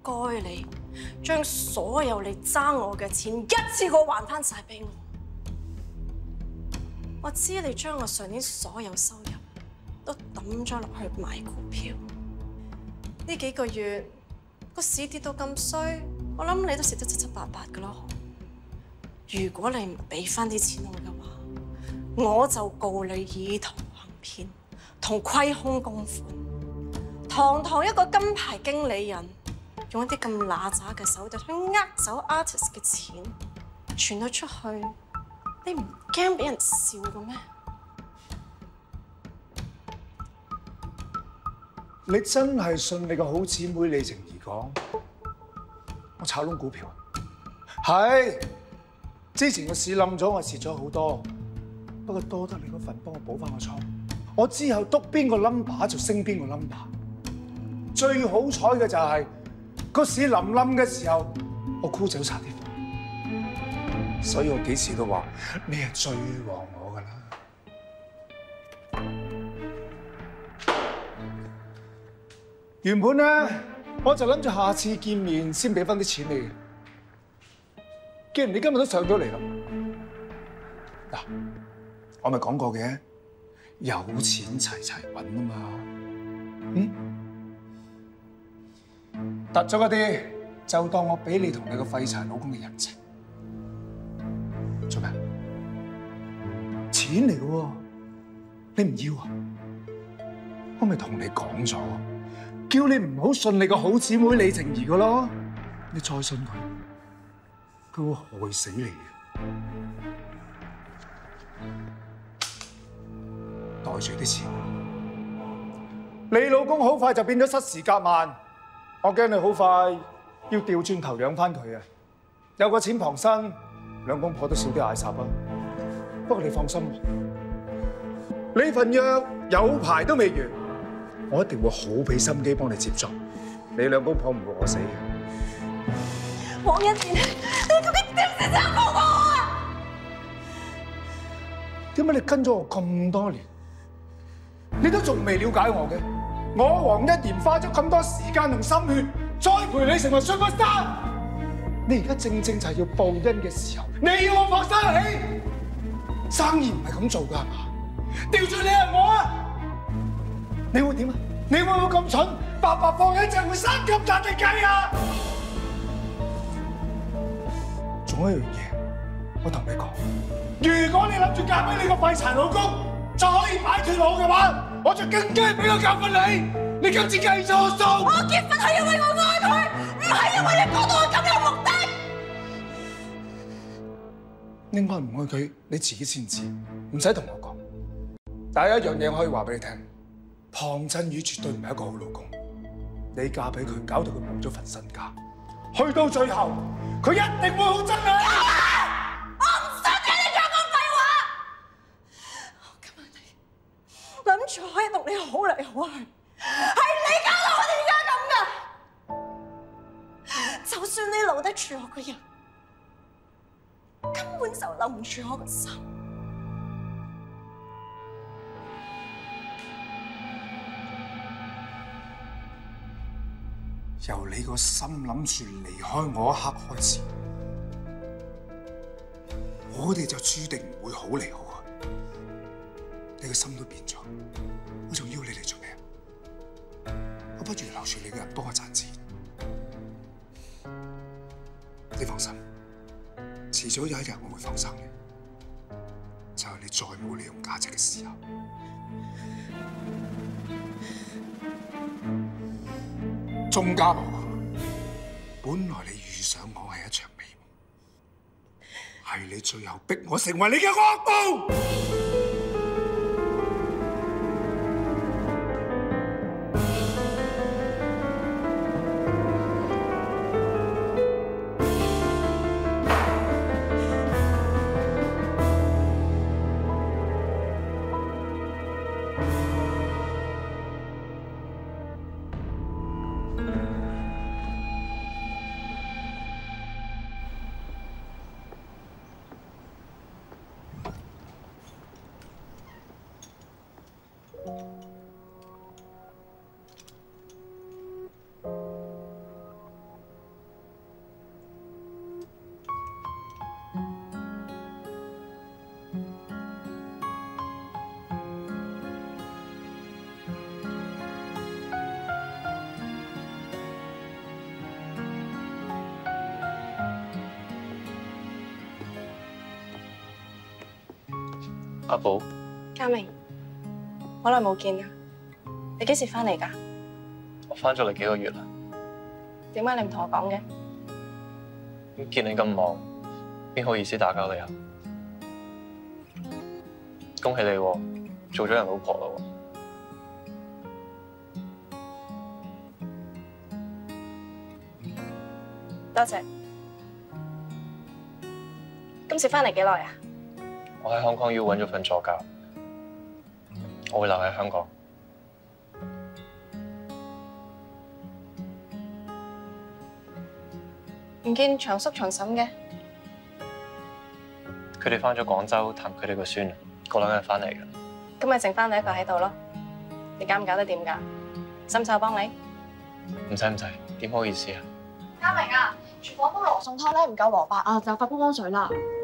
該你將所有你爭我嘅錢一次過還翻晒俾我。我知你將我上年所有收入都抌咗落去買股票。呢幾個月個市跌到咁衰，我諗你都蝕得七七八八噶咯。如果你唔俾翻啲錢我嘅話，我就告你以圖行騙同虧空公款。堂堂一個金牌經理人，用一啲咁揦渣嘅手段去走 artist 嘅錢，傳咗出去，你唔驚俾人笑嘅咩？ 你真係信你個好姊妹李晴儀講，我炒窿股票？係，之前個市冧咗，我蝕咗好多。不過多得你嗰份幫我補翻個倉，我之後篤邊個 number 就升邊個 number。最好彩嘅就係個市臨冧嘅時候，我沽走晒啲貨，所以我幾時都話你係最旺我㗎啦。原本咧，我就諗住下次見面先俾翻啲錢你嘅。既然你今日都上咗嚟啦，嗱，我咪講過嘅，有錢齊齊揾啊嘛。突咗嗰啲就當我俾你同你個廢柴老公嘅人情。做咩？錢嚟嘅喎，你唔要啊？我咪同你講咗。叫你唔好信你個好姊妹李晴儀噶咯，你再信佢，佢會害死你嘅。袋住啲錢，你老公好快就變咗失時夾萬，我驚你好快要調轉頭養翻佢啊！有個錢傍身，兩公婆都少啲嗌霎啊。不過你放心，你份約有排都未完。我一定會好俾心機幫你接觸，你兩公婆唔會餓死嘅。 黃一健，你究竟點先想過我啊？ 點解你跟咗我咁多年，你都仲未了解我嘅？我黃一賢花咗咁多時間同心血，栽培你成為 superstar， 你而家正正就係要報恩嘅時候，你要我放生氣？生意唔係咁做㗎係嘛？調轉你係我啊！你會點啊？你會唔會咁蠢，白白放一隻會生咁大隻雞啊？仲有一樣嘢，我同你講，如果你諗住嫁俾你個廢柴老公，就可以擺脫我嘅話，我就更加俾個教訓你。你今次計錯數。我結婚係因為我愛佢，唔係因為你講到我咁有目的。應該唔愛佢，你自己先知，唔使同我講。但係一樣嘢我可以話俾你聽。龐振宇絕對唔係一個好老公，你嫁俾佢，搞到佢冇咗份身家，去到最後，佢一定會好憎你。 我唔想聽你再講廢話。我今日諗住可以同你好嚟好去，係你搞到我哋而家咁噶。就算你留得住我個人，根本就留唔住我個心。 由你個心諗住離開我一刻開始，我哋就注定唔會好嚟好去。你個心都變咗，我仲要你嚟做咩？我不如留住你個人幫我賺錢。你放心，遲早有一日我會放生你，就係你再冇利用價值嘅時候。鍾家寶，本來你遇上我係一場美夢，係你最後逼我成為你嘅惡報。 阿寶， 嘉明，好耐冇見啦！你幾時翻嚟㗎？ 我翻咗嚟幾個月啦。 點解你唔同我講嘅？ 咁見你咁忙，邊好意思打攪你啊？恭喜你喎，做咗人老婆啦喎！ 多謝。今次翻嚟幾耐啊？ 我喺香港要揾咗份助教，我會留喺香港。 唔見長叔長嬸嘅， 佢哋翻咗廣州探佢哋個孫，過2日翻嚟嘅。 咁咪剩翻你一個喺度咯。你搞唔搞得掂㗎？使唔使我幫你？ 唔使，點好意思啊？ 嘉明啊，廚房煲羅宋湯咧唔夠蘿蔔啊，就快煲湯水啦。